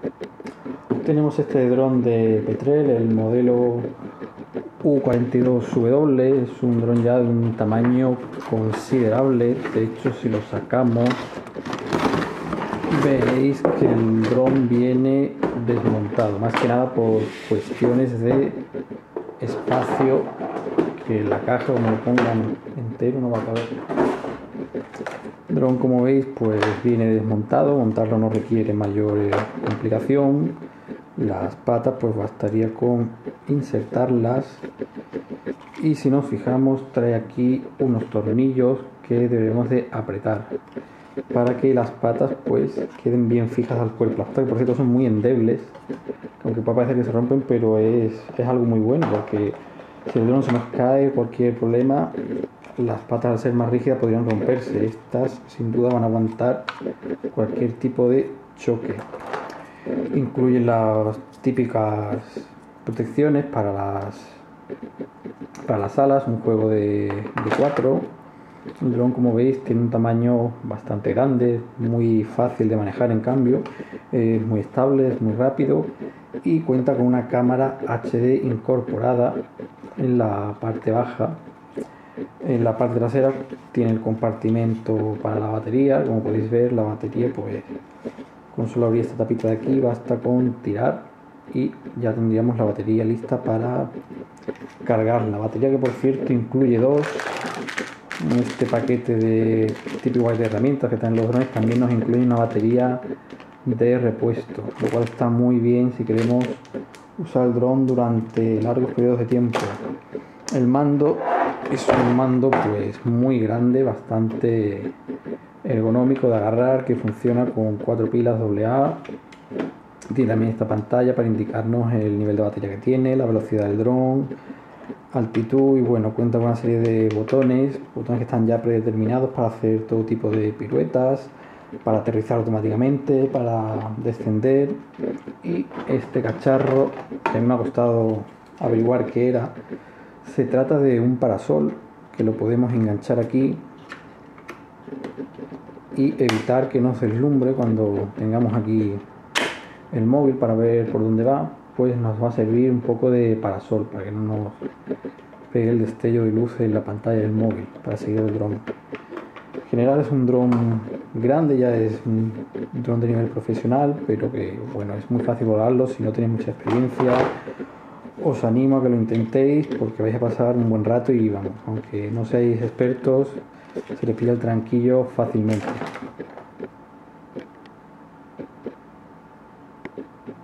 Tenemos este dron de Petrel, el modelo U42W, es un dron ya de un tamaño considerable. De hecho, si lo sacamos, veréis que el dron viene desmontado, más que nada por cuestiones de espacio, que la caja, como lo pongan entero, no va a caber. El dron, como veis, pues viene desmontado. Montarlo no requiere mayor complicación. Las patas, pues bastaría con insertarlas, y si nos fijamos, trae aquí unos tornillos que debemos de apretar para que las patas pues queden bien fijas al cuerpo. Las patas, que por cierto, son muy endebles, aunque puede parecer que se rompen, pero es algo muy bueno, porque si el dron se nos cae, cualquier problema, las patas, al ser más rígidas, podrían romperse. Estas sin duda van a aguantar cualquier tipo de choque. Incluyen las típicas protecciones para las alas, un juego de 4. El dron, como veis, tiene un tamaño bastante grande, muy fácil de manejar, en cambio es muy estable, es muy rápido, y cuenta con una cámara HD incorporada en la parte baja. En la parte trasera tiene el compartimento para la batería. Como podéis ver, la batería, pues con solo abrir esta tapita de aquí basta con tirar y ya tendríamos la batería lista para cargar. La batería, que por cierto incluye dos. En este paquete de típico de herramientas que están en los drones, también nos incluye una batería de repuesto, lo cual está muy bien si queremos usar el dron durante largos periodos de tiempo. El mando es un mando pues muy grande, bastante ergonómico de agarrar, que funciona con 4 pilas AA. Tiene también esta pantalla para indicarnos el nivel de batería que tiene, la velocidad del dron, altitud, y bueno, cuenta con una serie de botones que están ya predeterminados para hacer todo tipo de piruetas, para aterrizar automáticamente, para descender. Y este cacharro, que me ha costado averiguar qué era, se trata de un parasol que lo podemos enganchar aquí y evitar que nos deslumbre cuando tengamos aquí el móvil para ver por dónde va. Pues nos va a servir un poco de parasol para que no nos pegue el destello de luz en la pantalla del móvil para seguir el dron. En general es un dron grande, ya es un dron de nivel profesional, pero que bueno, es muy fácil volarlo. Si no tenéis mucha experiencia, os animo a que lo intentéis, porque vais a pasar un buen rato y vamos, aunque no seáis expertos, se le pilla el tranquillo fácilmente.